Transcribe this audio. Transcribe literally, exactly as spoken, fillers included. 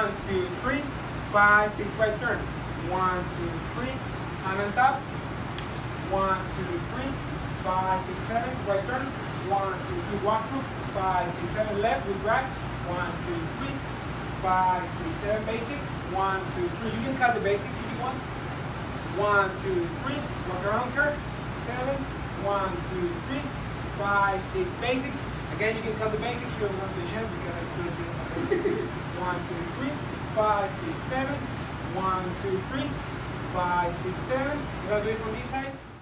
One, two, three, five, six, right turn. One, two, three, hand on top. One, two, three, five, six, seven, right turn. One, two, three, walk through. Five, six, seven, left with right. One, two, three, five, six, seven, basic. One, two, three. You can cut the basic if you want. One, two, three, walk around curve. Seven. One, two, three, five, six, basic. Again, you can cut the basic here on the chest because I couldn't do it. One, two, three, five, six, seven. One, two, three, five, six, seven. We're gonna do it from this side.